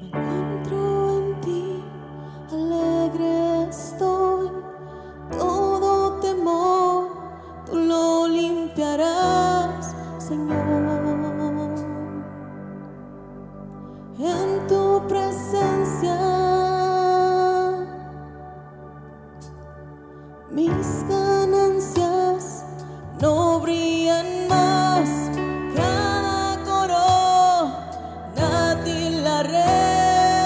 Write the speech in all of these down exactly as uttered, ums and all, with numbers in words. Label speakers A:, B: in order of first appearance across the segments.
A: encuentro en ti, alegre estoy. Todo temor tú lo limpiarás, Señor. En tu presencia mis ganancias no brillan más. Cada corona ti la red.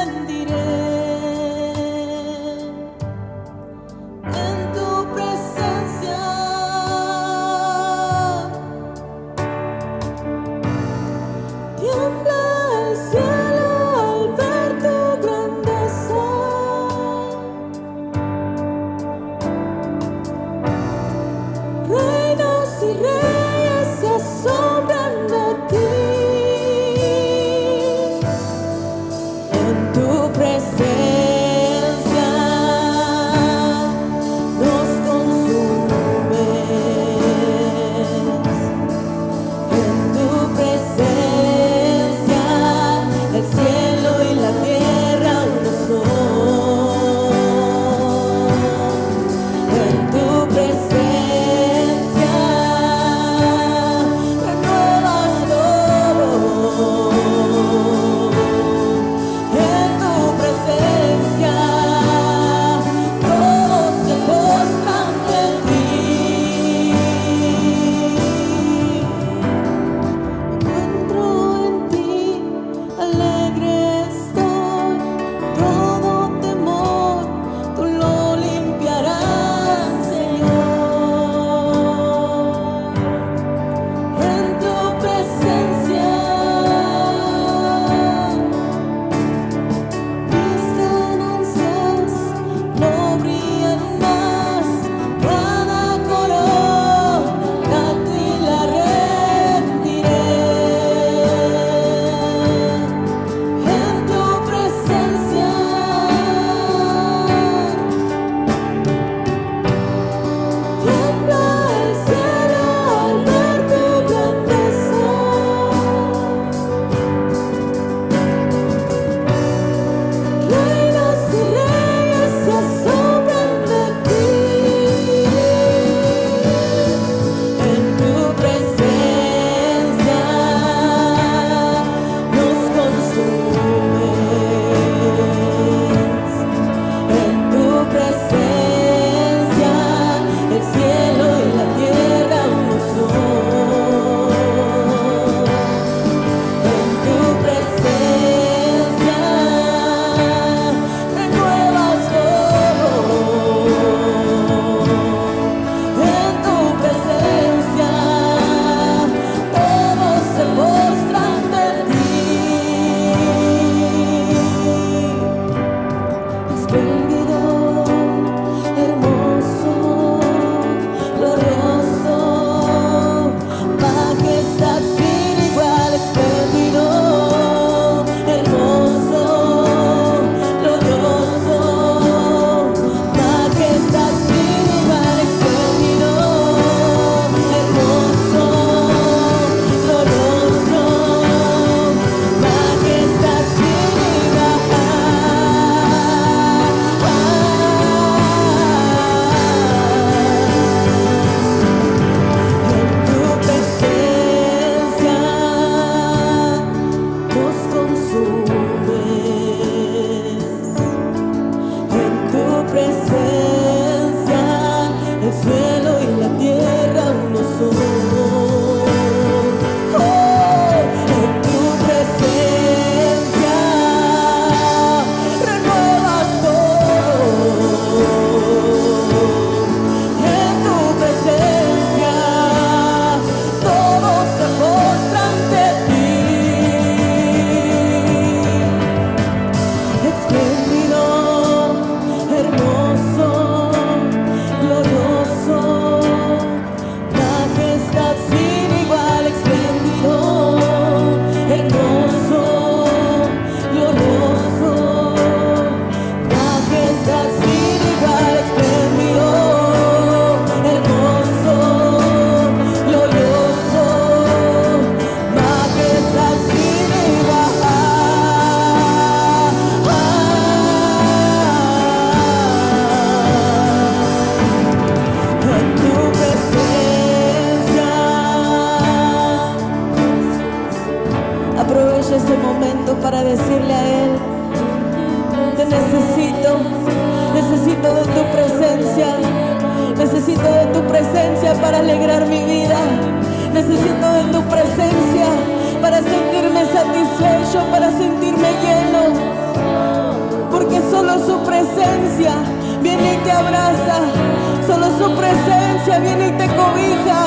A: Aprovecha este momento para decirle a Él: te necesito, necesito de tu presencia, necesito de tu presencia para alegrar mi vida, necesito de tu presencia para sentirme satisfecho, para sentirme lleno, porque solo su presencia viene y te abraza, solo su presencia viene y te cobija.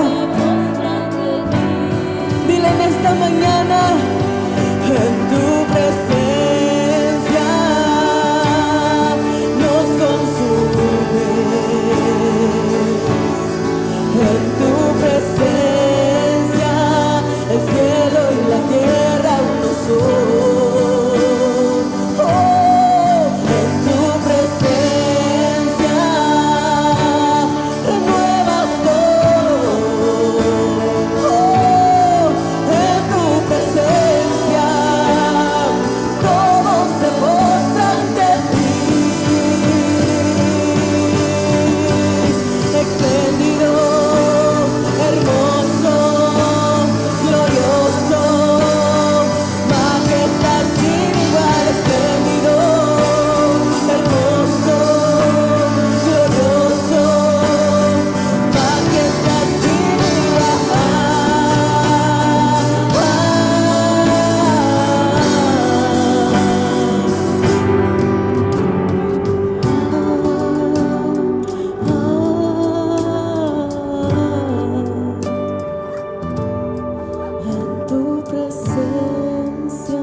A: Dile en esta mañana: en tu presencia nos consume, en tu presencia el cielo y la tierra uno son. Oh, en tu presencia renuevas todo. Oh, en tu presencia todos se postran ante ti. Espléndido, hermoso, glorioso, majestad sin igual. Espléndido, hermoso, glorioso, majestad sin En tu presencia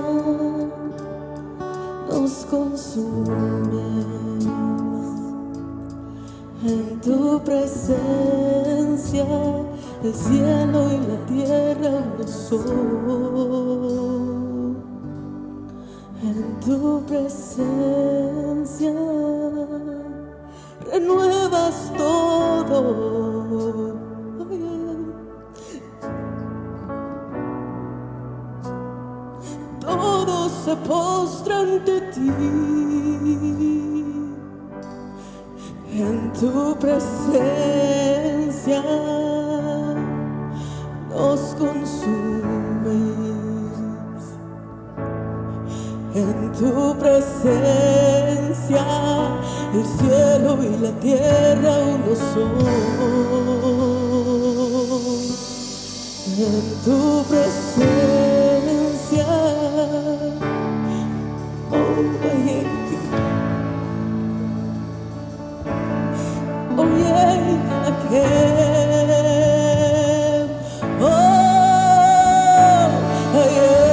A: nos consumes, en tu presencia el cielo y la tierra uno son. En tu presencia renuevas todo. Todo se postra ante ti. En tu presencia nos consumes, en tu presencia el cielo y la tierra uno son. En tu presencia, oh, en ti. Oh, yeah, again. Oh, yeah.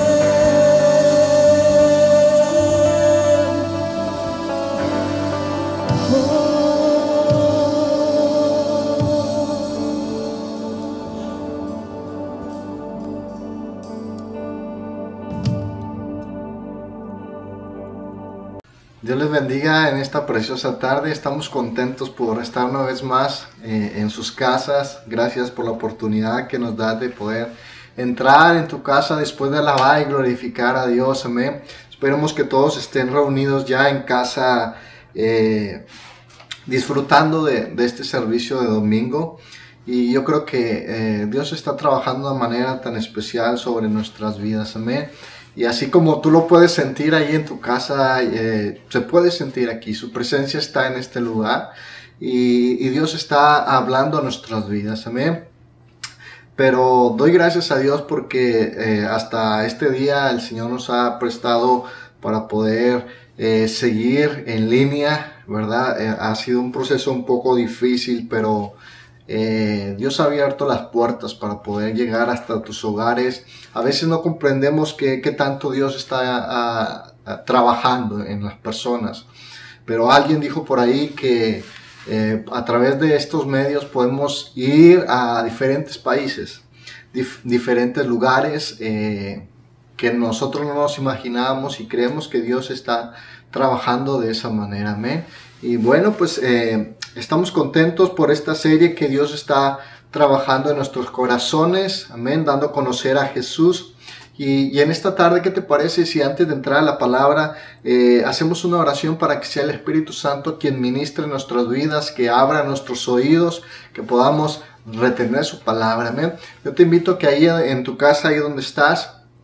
B: Dios les bendiga en esta preciosa tarde. Estamos contentos por estar una vez más eh, en sus casas. Gracias por la oportunidad que nos da de poder entrar en tu casa después de alabar y glorificar a Dios. Amén. Esperemos que todos estén reunidos ya en casa eh, disfrutando de, de este servicio de domingo. Y yo creo que eh, Dios está trabajando de manera tan especial sobre nuestras vidas. Amén. Y así como tú lo puedes sentir ahí en tu casa, eh, se puede sentir aquí. Su presencia está en este lugar y, y Dios está hablando a nuestras vidas. Amén. Pero doy gracias a Dios porque eh, hasta este día el Señor nos ha prestado para poder eh, seguir en línea, ¿verdad? Eh, ha sido un proceso un poco difícil, pero Eh, Dios ha abierto las puertas para poder llegar hasta tus hogares. A veces no comprendemos qué, qué tanto Dios está a, a, trabajando en las personas, pero alguien dijo por ahí que eh, a través de estos medios podemos ir a diferentes países, dif diferentes lugares eh, que nosotros no nos imaginábamos, y creemos que Dios está trabajando de esa manera. Amén. Y bueno, pues eh, estamos contentos por esta serie que Dios está trabajando en nuestros corazones. Amén, dando a conocer a Jesús. Y, y en esta tarde, ¿qué te parece si antes de entrar a la palabra eh, hacemos una oración para que sea el Espíritu Santo quien ministre nuestras vidas, que abra nuestros oídos, que podamos retener su palabra? Amén. Yo te invito a que ahí en tu casa, ahí donde estás,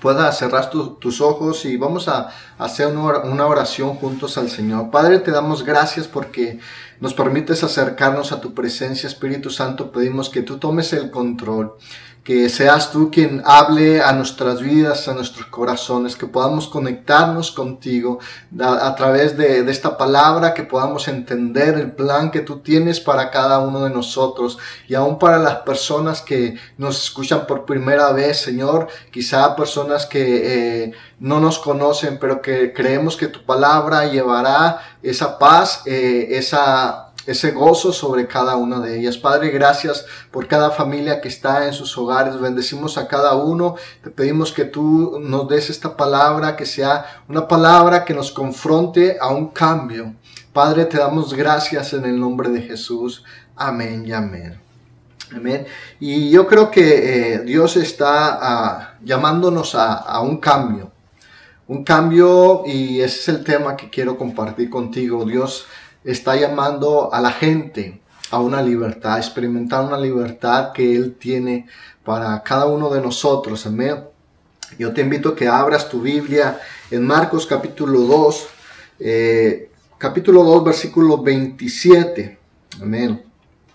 B: puedas cerrar tu, tus ojos y vamos a, a hacer una oración juntos al Señor. Padre, te damos gracias porque nos permites acercarnos a tu presencia. Espíritu Santo, pedimos que tú tomes el control, que seas tú quien hable a nuestras vidas, a nuestros corazones, que podamos conectarnos contigo a, a través de, de esta palabra, que podamos entender el plan que tú tienes para cada uno de nosotros y aún para las personas que nos escuchan por primera vez, Señor, quizá personas que eh, no nos conocen, pero que creemos que tu palabra llevará esa paz, eh, esa ese gozo sobre cada una de ellas. Padre, gracias por cada familia que está en sus hogares. Bendecimos a cada uno. Te pedimos que tú nos des esta palabra, que sea una palabra que nos confronte a un cambio. Padre, te damos gracias en el nombre de Jesús. Amén y amén. Amén. Y yo creo que eh, Dios está uh, llamándonos a, a un cambio. Un cambio, y ese es el tema que quiero compartir contigo. Dios está llamando a la gente a una libertad, a experimentar una libertad que Él tiene para cada uno de nosotros. Amén. Yo te invito a que abras tu Biblia en Marcos capítulo dos, eh, capítulo dos, versículo veintisiete. Amén.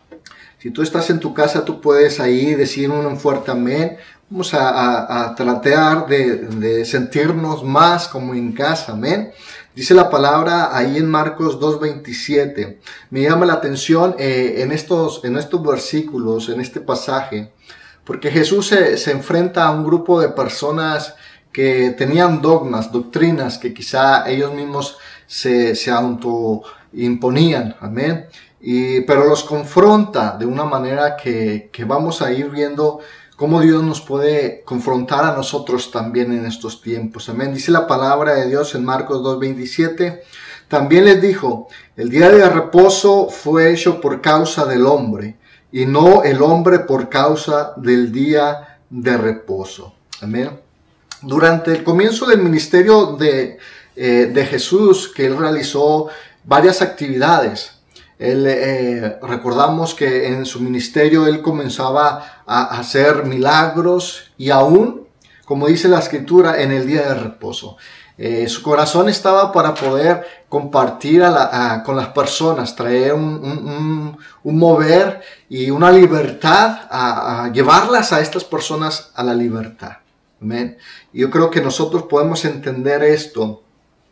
B: Si tú estás en tu casa, tú puedes ahí decir un fuerte amén. Vamos a, a, a tratar de, de sentirnos más como en casa. Amén. Dice la palabra ahí en Marcos dos veintisiete. Me llama la atención eh, en, estos, en estos versículos, en este pasaje, porque Jesús se, se enfrenta a un grupo de personas que tenían dogmas, doctrinas, que quizá ellos mismos se, se autoimponían. Amén. Y, pero los confronta de una manera que, que vamos a ir viendo cómo Dios nos puede confrontar a nosotros también en estos tiempos. Amén. Dice la palabra de Dios en Marcos dos veintisiete. También les dijo, el día de reposo fue hecho por causa del hombre, y no el hombre por causa del día de reposo. Amén. Durante el comienzo del ministerio de, eh, de Jesús, que Él realizó varias actividades. Él, eh, recordamos que en su ministerio Él comenzaba a hacer milagros y aún, como dice la escritura, en el día de reposo. Eh, su corazón estaba para poder compartir a la, a, con las personas, traer un, un, un, un mover y una libertad, a, a llevarlas a estas personas a la libertad. Amén. Y yo creo que nosotros podemos entender esto.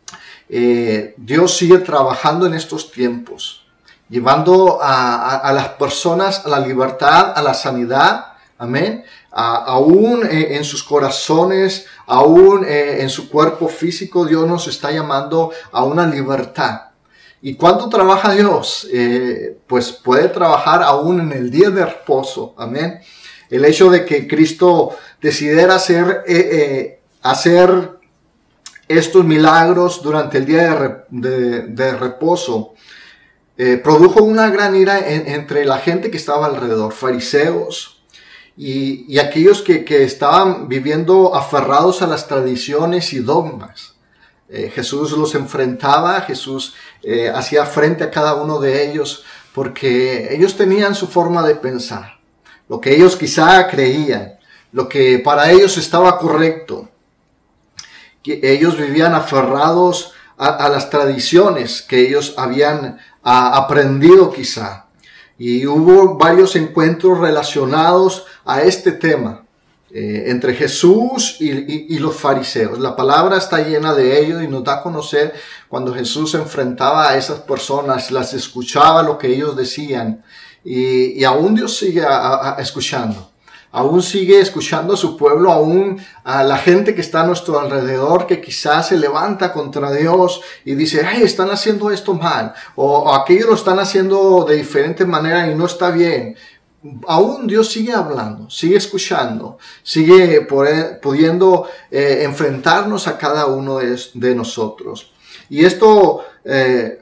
B: Eh, Dios sigue trabajando en estos tiempos, llevando a, a, a las personas a la libertad, a la sanidad, amén, a, aún eh, en sus corazones, aún eh, en su cuerpo físico. Dios nos está llamando a una libertad. ¿Y cuándo trabaja Dios? Eh, pues puede trabajar aún en el día de reposo, amén. El hecho de que Cristo decidiera hacer, eh, eh, hacer estos milagros durante el día de, re, de, de reposo, Eh, produjo una gran ira en, entre la gente que estaba alrededor, fariseos y, y aquellos que, que estaban viviendo aferrados a las tradiciones y dogmas. Eh, Jesús los enfrentaba, Jesús eh, hacía frente a cada uno de ellos porque ellos tenían su forma de pensar, lo que ellos quizá creían, lo que para ellos estaba correcto. Que ellos vivían aferrados a, a las tradiciones que ellos habían a, aprendido quizá. Y hubo varios encuentros relacionados a este tema eh, entre Jesús y, y, y los fariseos. La palabra está llena de ello y nos da a conocer cuando Jesús se enfrentaba a esas personas, las escuchaba lo que ellos decían, y, y aún Dios sigue a, a, escuchando. Aún sigue escuchando a su pueblo, aún a la gente que está a nuestro alrededor, que quizás se levanta contra Dios y dice, hey, están haciendo esto mal, o, o aquellos lo están haciendo de diferente manera y no está bien. Aún Dios sigue hablando, sigue escuchando, sigue poder, pudiendo eh, enfrentarnos a cada uno de, de nosotros. Y esto eh,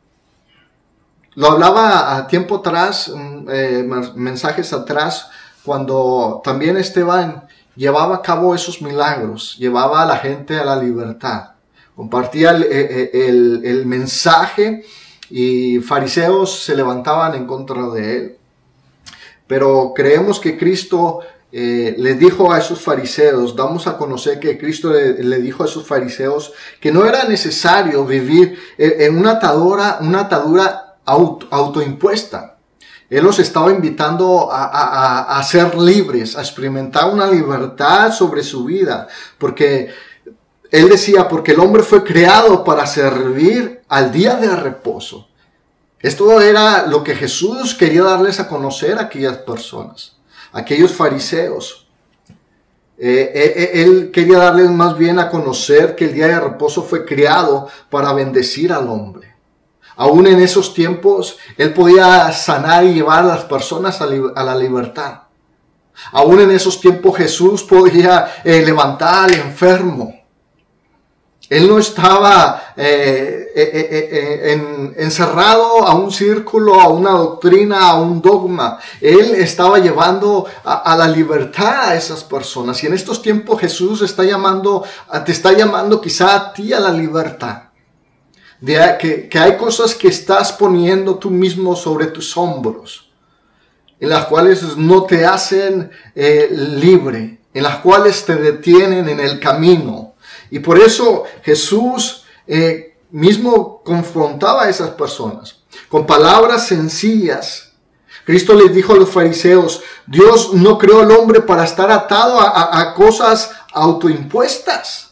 B: lo hablaba a tiempo atrás, eh, mensajes atrás, cuando también Esteban llevaba a cabo esos milagros, llevaba a la gente a la libertad, compartía el, el, el mensaje y fariseos se levantaban en contra de él. Pero creemos que Cristo eh, les dijo a esos fariseos, damos a conocer que Cristo le, le dijo a esos fariseos que no era necesario vivir en una atadura, una atadura auto, autoimpuesta. Él los estaba invitando a, a, a ser libres, a experimentar una libertad sobre su vida, porque él decía, porque el hombre fue creado para servir al día de reposo. Esto era lo que Jesús quería darles a conocer a aquellas personas, a aquellos fariseos. Eh, eh, él quería darles más bien a conocer que el día de reposo fue creado para bendecir al hombre. Aún en esos tiempos, Él podía sanar y llevar a las personas a, a la libertad. Aún en esos tiempos, Jesús podía eh, levantar al enfermo. Él no estaba eh, eh, eh, eh, en, encerrado a un círculo, a una doctrina, a un dogma. Él estaba llevando a, a la libertad a esas personas. Y en estos tiempos Jesús está llamando, te está llamando quizá a ti a la libertad. De que, que hay cosas que estás poniendo tú mismo sobre tus hombros, en las cuales no te hacen eh, libre, en las cuales te detienen en el camino. Y por eso Jesús eh, mismo confrontaba a esas personas con palabras sencillas. Cristo les dijo a los fariseos, Dios no creó al hombre para estar atado a, a, a cosas autoimpuestas.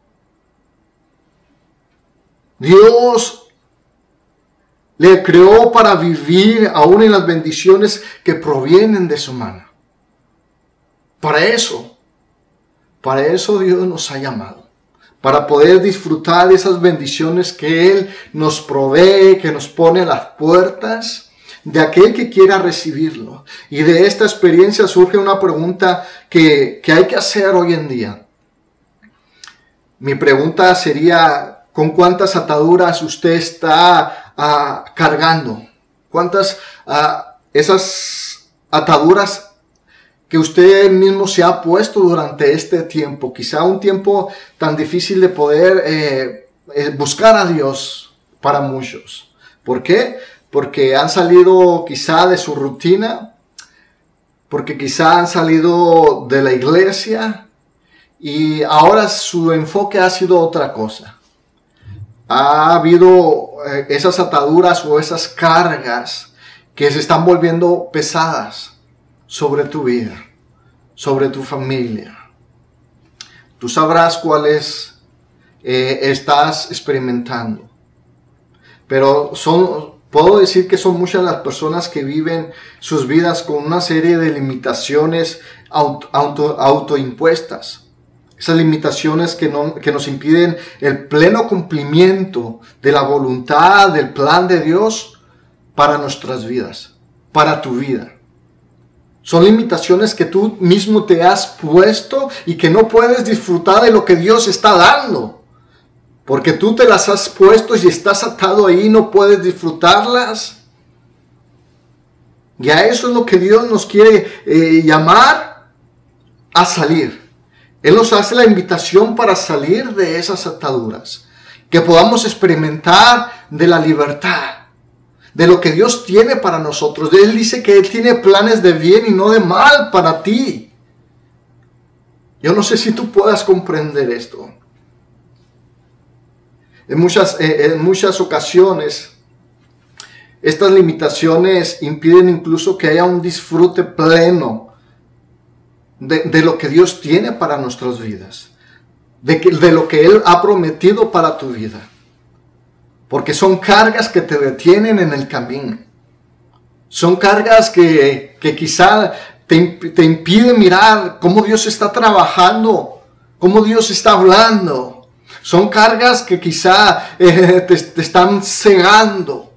B: Dios le creó para vivir aún en las bendiciones que provienen de su mano. Para eso, para eso Dios nos ha llamado. Para poder disfrutar de esas bendiciones que Él nos provee, que nos pone a las puertas de aquel que quiera recibirlo. Y de esta experiencia surge una pregunta que, que hay que hacer hoy en día. Mi pregunta sería, ¿con cuántas ataduras usted está uh, cargando? ¿Cuántas uh, esas ataduras que usted mismo se ha puesto durante este tiempo? Quizá un tiempo tan difícil de poder eh, eh, buscar a Dios para muchos. ¿Por qué? Porque han salido quizá de su rutina, porque quizá han salido de la iglesia y ahora su enfoque ha sido otra cosa. Ha habido eh, esas ataduras o esas cargas que se están volviendo pesadas sobre tu vida, sobre tu familia. Tú sabrás cuáles eh, estás experimentando. Pero son, puedo decir que son muchas las personas que viven sus vidas con una serie de limitaciones auto, auto, autoimpuestas. Esas limitaciones que, no, que nos impiden el pleno cumplimiento de la voluntad, del plan de Dios para nuestras vidas, para tu vida. Son limitaciones que tú mismo te has puesto y que no puedes disfrutar de lo que Dios está dando. Porque tú te las has puesto y estás atado ahí y no puedes disfrutarlas. Y a eso es lo que Dios nos quiere eh, llamar a salir. Él nos hace la invitación para salir de esas ataduras, que podamos experimentar de la libertad, de lo que Dios tiene para nosotros. Él dice que Él tiene planes de bien y no de mal para ti. Yo no sé si tú puedas comprender esto. En muchas, eh, en muchas ocasiones, estas limitaciones impiden incluso que haya un disfrute pleno De, de lo que Dios tiene para nuestras vidas, de, que, de lo que Él ha prometido para tu vida, porque son cargas que te detienen en el camino, son cargas que, que quizá te, te impiden mirar cómo Dios está trabajando, cómo Dios está hablando, son cargas que quizá eh, te, te están cegando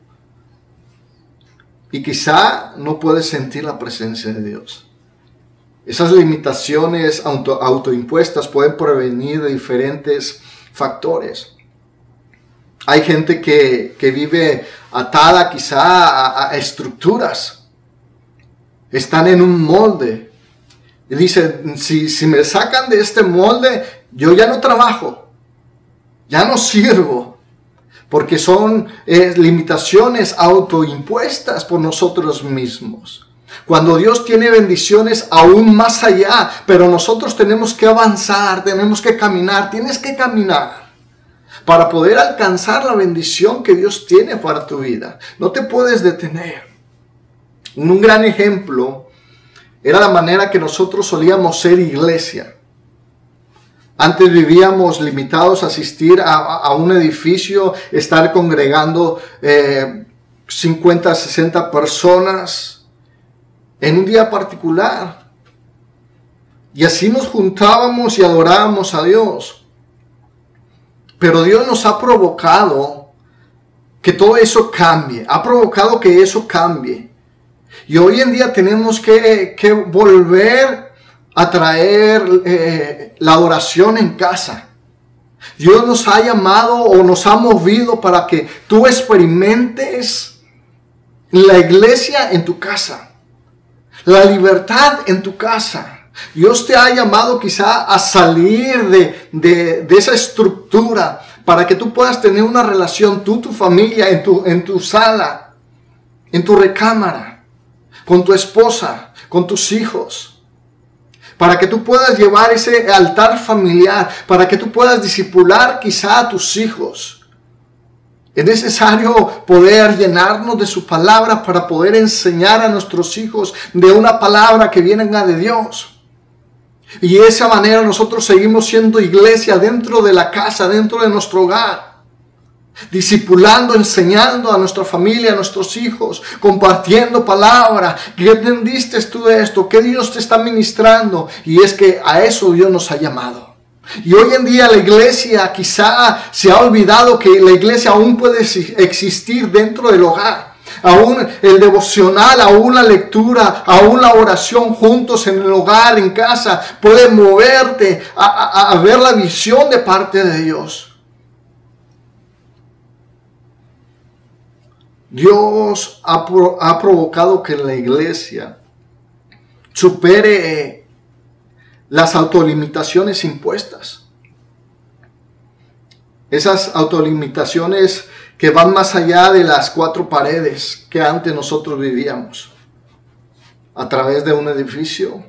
B: y quizá no puedes sentir la presencia de Dios. Esas limitaciones auto, autoimpuestas pueden provenir de diferentes factores. Hay gente que, que vive atada quizá a, a estructuras. Están en un molde. Y dice, si, si me sacan de este molde, yo ya no trabajo. Ya no sirvo. Porque son eh, limitaciones autoimpuestas por nosotros mismos. Cuando Dios tiene bendiciones aún más allá, pero nosotros tenemos que avanzar, tenemos que caminar, tienes que caminar para poder alcanzar la bendición que Dios tiene para tu vida. No te puedes detener. Un gran ejemplo era la manera que nosotros solíamos ser iglesia. Antes vivíamos limitados a asistir a, a un edificio, estar congregando eh, cincuenta, sesenta personas en un día particular. Y así nos juntábamos y adorábamos a Dios. Pero Dios nos ha provocado que todo eso cambie. Ha provocado que eso cambie. Y hoy en día tenemos que, que volver a traer eh, la adoración en casa. Dios nos ha llamado o nos ha movido para que tú experimentes la iglesia en tu casa, la libertad en tu casa. Dios te ha llamado quizá a salir de, de, de esa estructura para que tú puedas tener una relación, tú, tu familia, en tu, en tu sala, en tu recámara, con tu esposa, con tus hijos. Para que tú puedas llevar ese altar familiar, para que tú puedas discipular quizá a tus hijos. Es necesario poder llenarnos de su palabra para poder enseñar a nuestros hijos de una palabra que venga de Dios. Y de esa manera nosotros seguimos siendo iglesia dentro de la casa, dentro de nuestro hogar. Discipulando, enseñando a nuestra familia, a nuestros hijos, compartiendo palabra. ¿Qué entendiste tú de esto? ¿Qué Dios te está ministrando? Y es que a eso Dios nos ha llamado. Y hoy en día la iglesia quizá se ha olvidado que la iglesia aún puede existir dentro del hogar. Aún el devocional, aún la lectura, aún la oración juntos en el hogar, en casa, puede moverte a, a, a ver la visión de parte de Dios. Dios ha, pro, ha provocado que la iglesia supere las autolimitaciones impuestas. Esas autolimitaciones que van más allá de las cuatro paredes que antes nosotros vivíamos. A través de un edificio.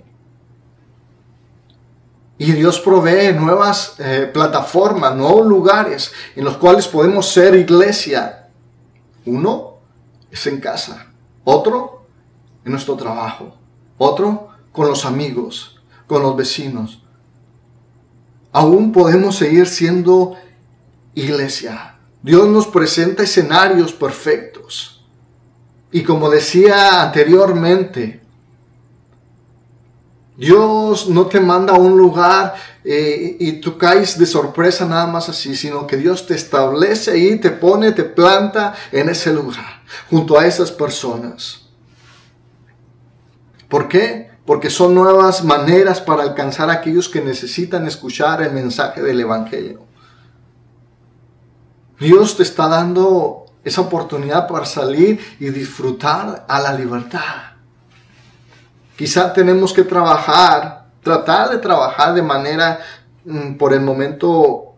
B: Y Dios provee nuevas eh, plataformas, nuevos lugares en los cuales podemos ser iglesia. Uno es en casa, otro en nuestro trabajo, otro con los amigos, con los vecinos. Aún podemos seguir siendo iglesia. Dios nos presenta escenarios perfectos. Y como decía anteriormente, Dios no te manda a un lugar eh, y tú caes de sorpresa nada más así, sino que Dios te establece ahí, te pone, te planta en ese lugar, junto a esas personas. ¿Por qué? Porque son nuevas maneras para alcanzar a aquellos que necesitan escuchar el mensaje del Evangelio. Dios te está dando esa oportunidad para salir y disfrutar a la libertad. Quizá tenemos que trabajar, tratar de trabajar de manera, por el momento,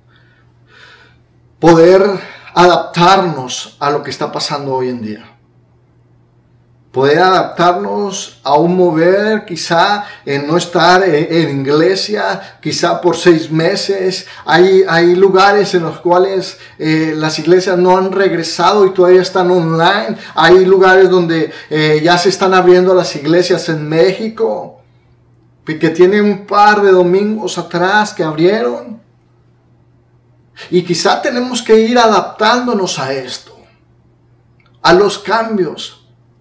B: poder adaptarnos a lo que está pasando hoy en día. Poder adaptarnos a un mover, quizá en no estar en iglesia, quizá por seis meses. Hay, hay lugares en los cuales eh, las iglesias no han regresado y todavía están online. Hay lugares donde eh, ya se están abriendo las iglesias en México, que tienen un par de domingos atrás que abrieron. Y quizá tenemos que ir adaptándonos a esto, a los cambios,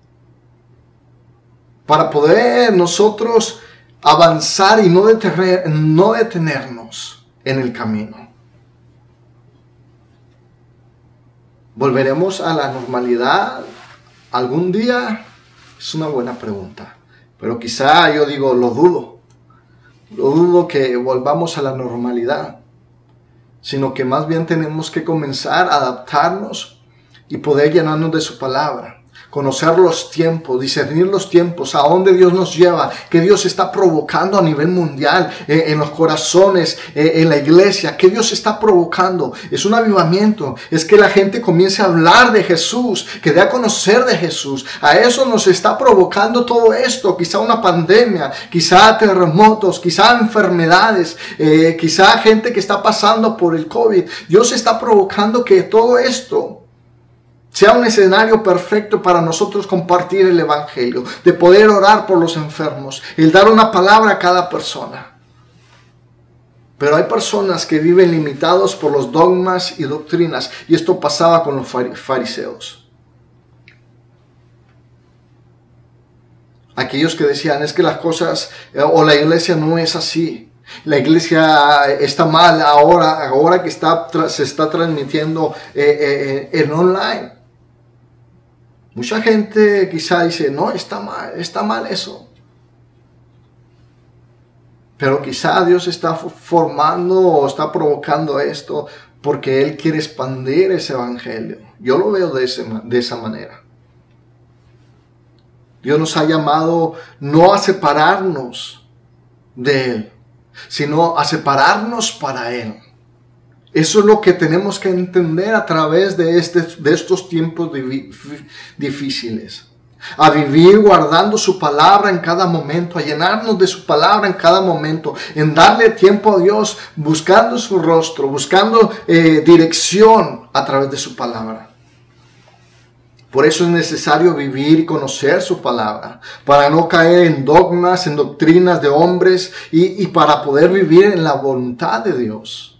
B: para poder nosotros avanzar y no, detener, no detenernos en el camino. ¿Volveremos a la normalidad algún día? Es una buena pregunta. Pero quizá yo digo, lo dudo. Lo dudo que volvamos a la normalidad. Sino que más bien tenemos que comenzar a adaptarnos y poder llenarnos de su palabra. Conocer los tiempos, discernir los tiempos, a dónde Dios nos lleva, que Dios está provocando a nivel mundial, eh, en los corazones, eh, en la iglesia, que Dios está provocando. Es un avivamiento, es que la gente comience a hablar de Jesús, que dé a conocer de Jesús. A eso nos está provocando todo esto, quizá una pandemia, quizá terremotos, quizá enfermedades, eh, quizá gente que está pasando por el COVID. Dios está provocando que todo esto sea un escenario perfecto para nosotros compartir el evangelio, de poder orar por los enfermos, el dar una palabra a cada persona. Pero hay personas que viven limitados por los dogmas y doctrinas, y esto pasaba con los fariseos. Aquellos que decían, es que las cosas, o la iglesia no es así. La iglesia está mal ahora, ahora que está, se está transmitiendo eh, eh, en online. Mucha gente quizá dice, no, está mal, está mal eso. Pero quizá Dios está formando o está provocando esto porque Él quiere expandir ese evangelio. Yo lo veo de, ese, de esa manera. Dios nos ha llamado no a separarnos de Él, sino a separarnos para Él. Eso es lo que tenemos que entender a través de, este, de estos tiempos difíciles. A vivir guardando su palabra en cada momento, a llenarnos de su palabra en cada momento, en darle tiempo a Dios, buscando su rostro, buscando eh, dirección a través de su palabra. Por eso es necesario vivir y conocer su palabra, para no caer en dogmas, en doctrinas de hombres y, y para poder vivir en la voluntad de Dios.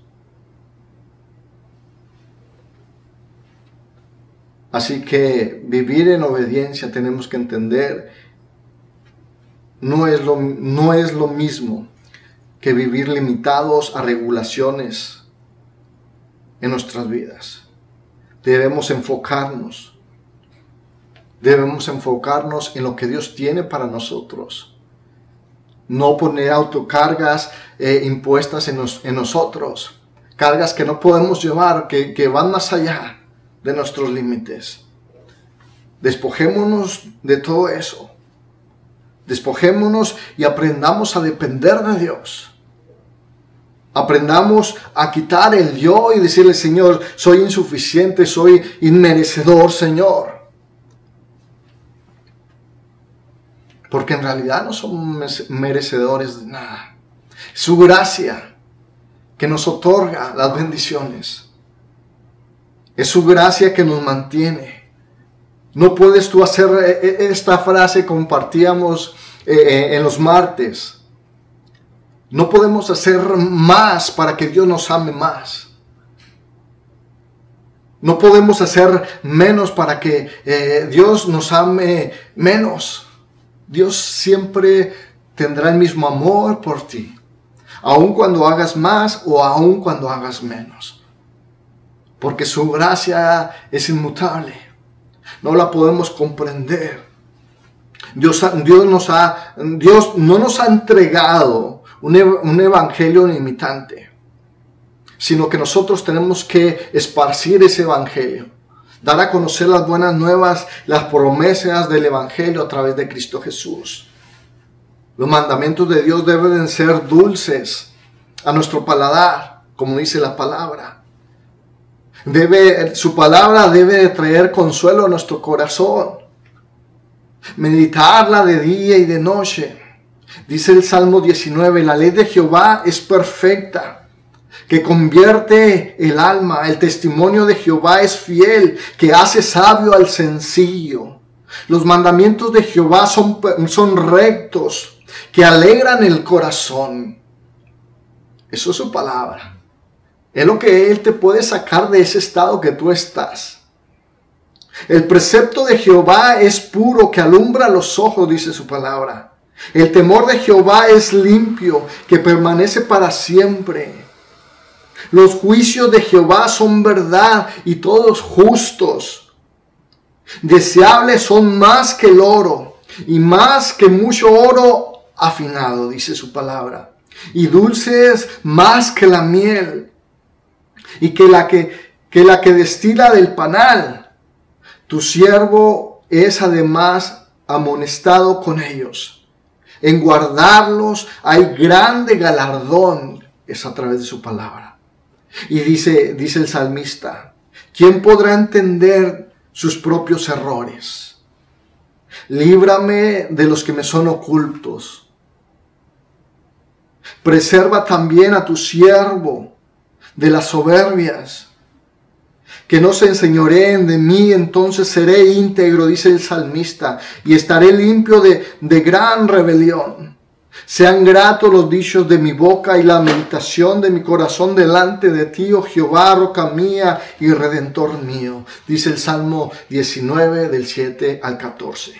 B: Así que vivir en obediencia, tenemos que entender, no es lo, no es lo mismo que vivir limitados a regulaciones en nuestras vidas. Debemos enfocarnos, debemos enfocarnos en lo que Dios tiene para nosotros. No poner autocargas eh, impuestas en, nos, en nosotros, cargas que no podemos llevar, que, que van más allá de nuestros límites. Despojémonos de todo eso. Despojémonos y aprendamos a depender de Dios. Aprendamos a quitar el yo y decirle, Señor, soy insuficiente, soy inmerecedor, Señor. Porque en realidad no somos merecedores de nada. Es su gracia que nos otorga las bendiciones. Es su gracia que nos mantiene. No puedes tú hacer esta frase, compartíamos en los martes. No podemos hacer más para que Dios nos ame más. No podemos hacer menos para que eh, Dios nos ame menos. Dios siempre tendrá el mismo amor por ti, aun cuando hagas más o aun cuando hagas menos. Porque su gracia es inmutable. No la podemos comprender. Dios, Dios, nos ha, Dios no nos ha entregado un, un evangelio limitante, sino que nosotros tenemos que esparcir ese evangelio. Dar a conocer las buenas nuevas, las promesas del evangelio a través de Cristo Jesús. Los mandamientos de Dios deben ser dulces a nuestro paladar, como dice la palabra. Debe, su palabra debe de traer consuelo a nuestro corazón. Meditarla de día y de noche. Dice el Salmo diecinueve, la ley de Jehová es perfecta, que convierte el alma. El testimonio de Jehová es fiel, que hace sabio al sencillo. Los mandamientos de Jehová son, son rectos, que alegran el corazón. Eso es su palabra. Es lo que Él te puede sacar de ese estado que tú estás. El precepto de Jehová es puro, que alumbra los ojos, dice su palabra. El temor de Jehová es limpio, que permanece para siempre. Los juicios de Jehová son verdad y todos justos. Deseables son más que el oro y más que mucho oro afinado, dice su palabra. Y dulces más que la miel. Y que la que, que la que destila del panal. Tu siervo es además amonestado con ellos. En guardarlos hay grande galardón, es a través de su palabra. Y dice, dice el salmista, ¿quién podrá entender sus propios errores? Líbrame de los que me son ocultos. Preserva también a tu siervo de las soberbias, que no se enseñoreen de mí, entonces seré íntegro, dice el salmista, y estaré limpio de, de gran rebelión. Sean gratos los dichos de mi boca y la meditación de mi corazón delante de ti, oh Jehová, roca mía y redentor mío, dice el Salmo diecinueve, del siete al catorce.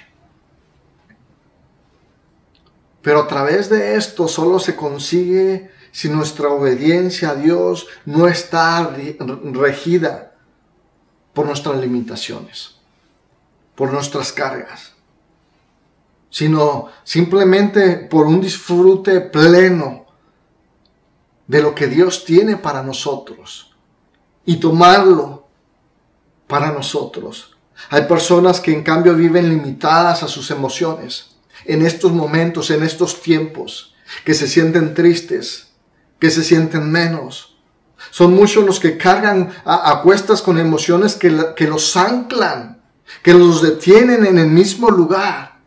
B: Pero a través de esto solo se consigue si nuestra obediencia a Dios no está regida por nuestras limitaciones, por nuestras cargas, sino simplemente por un disfrute pleno de lo que Dios tiene para nosotros y tomarlo para nosotros. Hay personas que en cambio viven limitadas a sus emociones en estos momentos, en estos tiempos, que se sienten tristes, que se sienten menos. Son muchos los que cargan a, a cuestas con emociones que, que los anclan, que los detienen en el mismo lugar.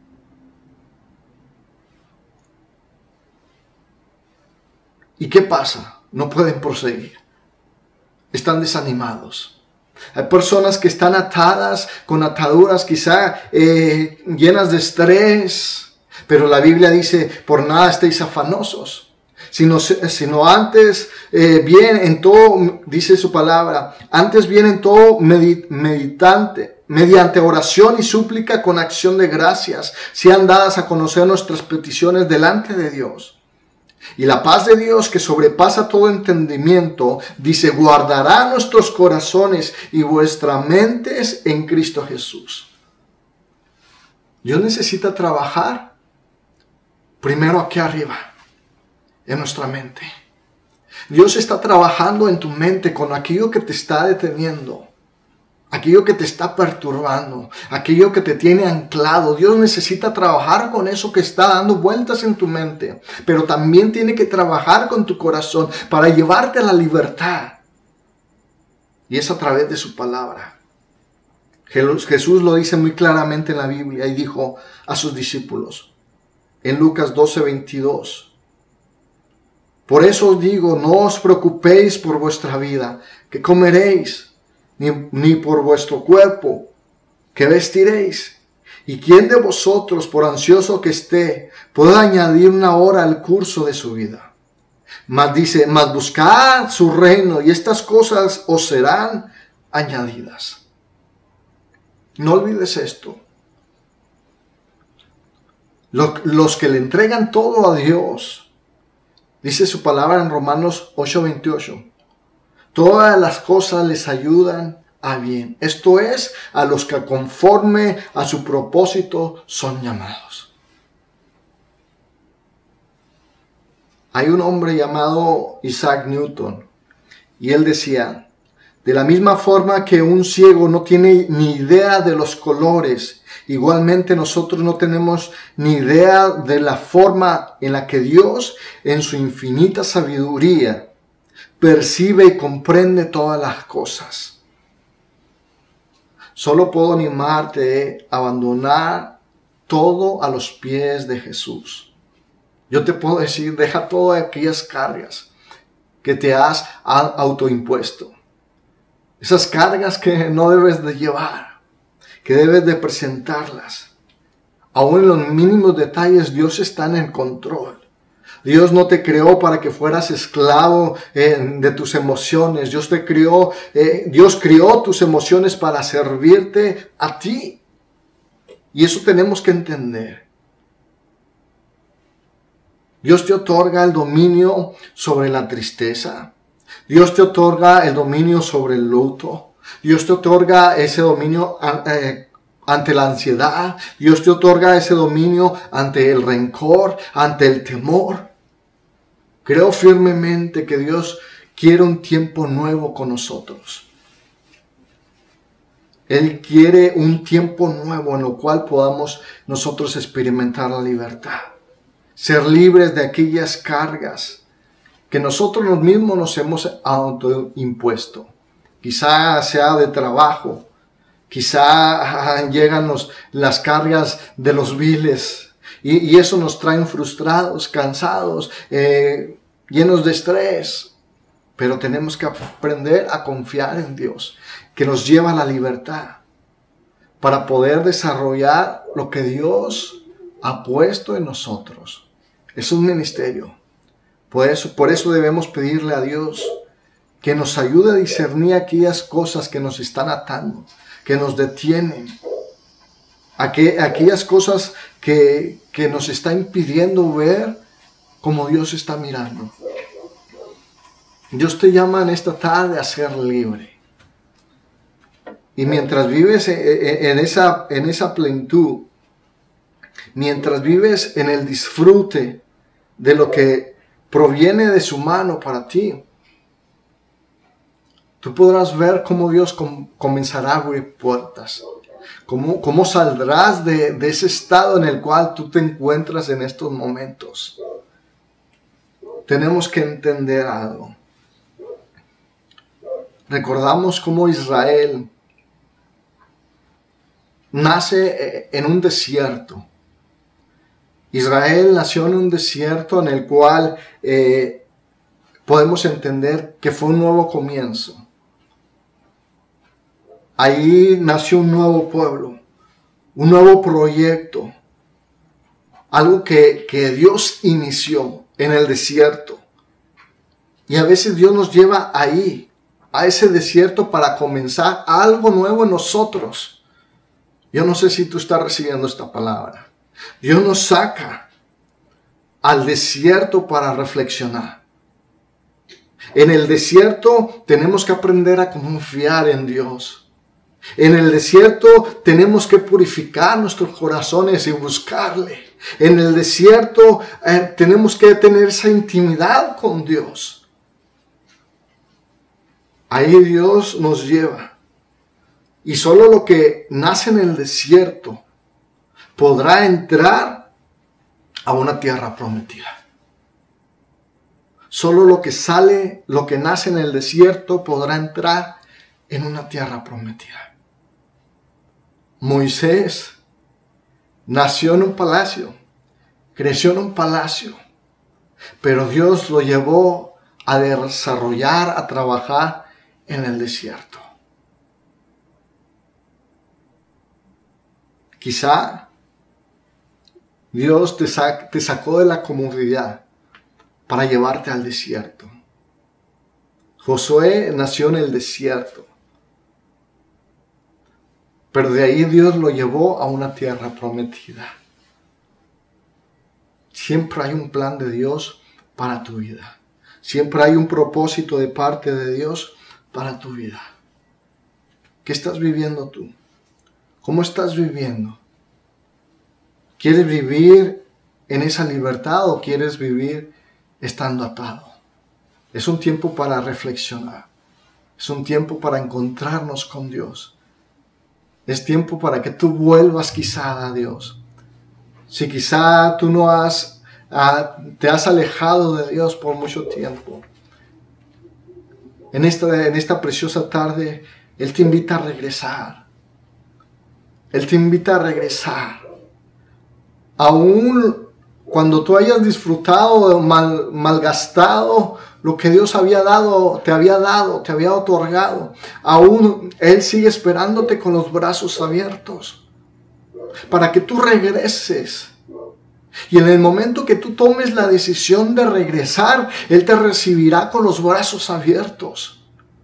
B: ¿Y qué pasa? No pueden proseguir. Están desanimados. Hay personas que están atadas con ataduras quizá eh, llenas de estrés, pero la Biblia dice, por nada estéis afanosos. Sino, sino antes eh, bien en todo, dice su palabra, antes bien en todo meditante, mediante oración y súplica con acción de gracias, sean dadas a conocer nuestras peticiones delante de Dios. Y la paz de Dios, que sobrepasa todo entendimiento, dice, guardará nuestros corazones y vuestras mentes en Cristo Jesús. Dios necesita trabajar primero aquí arriba, en nuestra mente. Dios está trabajando en tu mente con aquello que te está deteniendo, aquello que te está perturbando, aquello que te tiene anclado. Dios necesita trabajar con eso que está dando vueltas en tu mente, pero también tiene que trabajar con tu corazón para llevarte a la libertad. Y es a través de su palabra. Jesús lo dice muy claramente en la Biblia y dijo a sus discípulos en Lucas doce, veintidós. Por eso os digo, no os preocupéis por vuestra vida, que comeréis, ni, ni por vuestro cuerpo, que vestiréis. ¿Y quién de vosotros, por ansioso que esté, puede añadir una hora al curso de su vida? Mas dice, mas buscad su reino, y estas cosas os serán añadidas. No olvides esto. Los que le entregan todo a Dios, dice su palabra en Romanos ocho, veintiocho. Todas las cosas les ayudan a bien. Esto es, a los que conforme a su propósito son llamados. Hay un hombre llamado Isaac Newton. Y él decía, de la misma forma que un ciego no tiene ni idea de los colores, igualmente nosotros no tenemos ni idea de la forma en la que Dios, en su infinita sabiduría, percibe y comprende todas las cosas. Solo puedo animarte a abandonar todo a los pies de Jesús. Yo te puedo decir, deja todas aquellas cargas que te has autoimpuesto. Esas cargas que no debes de llevar, que debes de presentarlas. Aún en los mínimos detalles, Dios está en el control. Dios no te creó para que fueras esclavo eh, de tus emociones. Dios te creó, eh, Dios creó tus emociones para servirte a ti. Y eso tenemos que entender. Dios te otorga el dominio sobre la tristeza. Dios te otorga el dominio sobre el luto. Dios te otorga ese dominio eh, ante la ansiedad. Dios te otorga ese dominio ante el rencor, ante el temor. Creo firmemente que Dios quiere un tiempo nuevo con nosotros. Él quiere un tiempo nuevo en lo cual podamos nosotros experimentar la libertad. Ser libres de aquellas cargas que nosotros mismos nos hemos autoimpuesto. Quizá sea de trabajo, quizá llegan los, las cargas de los biles y, y eso nos trae frustrados, cansados, eh, llenos de estrés. Pero tenemos que aprender a confiar en Dios, que nos lleva a la libertad para poder desarrollar lo que Dios ha puesto en nosotros. Es un ministerio. Por eso, por eso debemos pedirle a Dios que nos ayude a discernir aquellas cosas que nos están atando, que nos detienen, aqu- aquellas cosas que, que nos están impidiendo ver como Dios está mirando. Dios te llama en esta tarde a ser libre. Y mientras vives en esa, en esa plenitud, mientras vives en el disfrute de lo que proviene de su mano para ti, tú podrás ver cómo Dios com- comenzará a abrir puertas. Cómo, cómo saldrás de, de ese estado en el cual tú te encuentras en estos momentos. Tenemos que entender algo. Recordamos cómo Israel nace en un desierto. Israel nació en un desierto en el cual eh, podemos entender que fue un nuevo comienzo. Ahí nació un nuevo pueblo, un nuevo proyecto, algo que, que Dios inició en el desierto. Y a veces Dios nos lleva ahí, a ese desierto, para comenzar algo nuevo en nosotros. Yo no sé si tú estás recibiendo esta palabra. Dios nos saca al desierto para reflexionar. En el desierto tenemos que aprender a confiar en Dios. En el desierto tenemos que purificar nuestros corazones y buscarle. En el desierto eh, tenemos que tener esa intimidad con Dios. Ahí Dios nos lleva. Y solo lo que nace en el desierto podrá entrar a una tierra prometida. Solo lo que sale, lo que nace en el desierto podrá entrar en una tierra prometida. Moisés nació en un palacio, creció en un palacio, pero Dios lo llevó a desarrollar, a trabajar en el desierto. Quizá Dios te, sac- te sacó de la comodidad para llevarte al desierto. Josué nació en el desierto, pero de ahí Dios lo llevó a una tierra prometida. Siempre hay un plan de Dios para tu vida. Siempre hay un propósito de parte de Dios para tu vida. ¿Qué estás viviendo tú? ¿Cómo estás viviendo? ¿Quieres vivir en esa libertad o quieres vivir estando atado? Es un tiempo para reflexionar. Es un tiempo para encontrarnos con Dios. Es tiempo para que tú vuelvas quizá a Dios. Si quizá tú no has, uh, te has alejado de Dios por mucho tiempo, en esta, en esta preciosa tarde, Él te invita a regresar. Él te invita a regresar. Aún cuando tú hayas disfrutado, mal, malgastado lo que Dios había dado, te había dado, te había otorgado, aún Él sigue esperándote con los brazos abiertos para que tú regreses. Y en el momento que tú tomes la decisión de regresar, Él te recibirá con los brazos abiertos.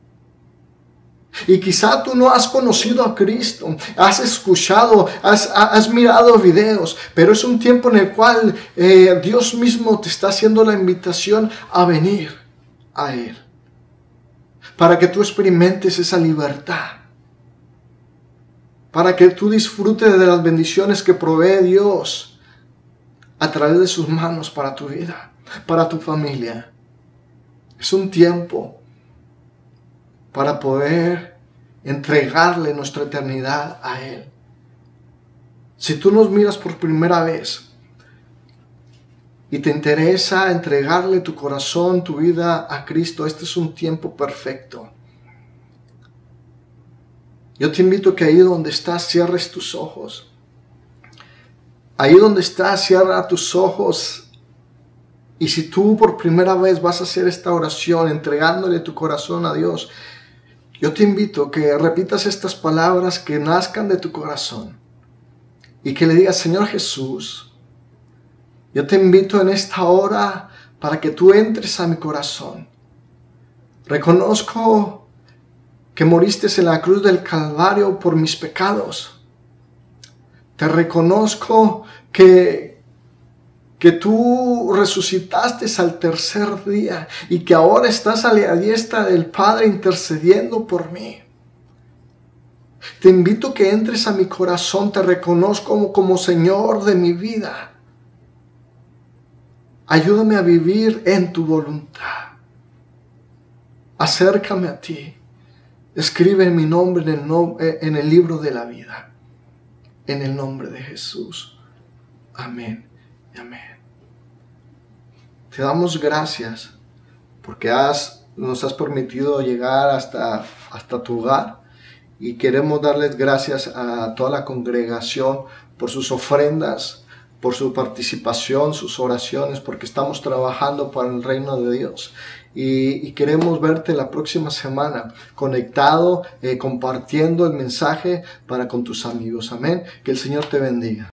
B: Y quizá tú no has conocido a Cristo, has escuchado, has, has mirado videos, pero es un tiempo en el cual eh, Dios mismo te está haciendo la invitación a venir a Él, para que tú experimentes esa libertad, para que tú disfrutes de las bendiciones que provee Dios a través de sus manos para tu vida, para tu familia. Es un tiempo para poder entregarle nuestra eternidad a Él. Si tú nos miras por primera vez y te interesa entregarle tu corazón, tu vida a Cristo, este es un tiempo perfecto. Yo te invito a que ahí donde estás cierres tus ojos. Ahí donde estás, cierra tus ojos. Y si tú por primera vez vas a hacer esta oración entregándole tu corazón a Dios, yo te invito a que repitas estas palabras que nazcan de tu corazón y que le digas: Señor Jesús, yo te invito en esta hora para que tú entres a mi corazón. Reconozco que moriste en la cruz del Calvario por mis pecados. Te reconozco que, que tú resucitaste al tercer día y que ahora estás a la diestra del Padre intercediendo por mí. Te invito a que entres a mi corazón, te reconozco como, como Señor de mi vida. Ayúdame a vivir en tu voluntad. Acércame a ti. Escribe mi nombre en el, no, en el libro de la vida. En el nombre de Jesús. Amén y amén. Te damos gracias porque has, nos has permitido llegar hasta, hasta tu hogar. Y queremos darles gracias a toda la congregación por sus ofrendas, por su participación, sus oraciones, porque estamos trabajando para el reino de Dios. Y, y queremos verte la próxima semana conectado, eh, compartiendo el mensaje para con tus amigos. Amén. Que el Señor te bendiga.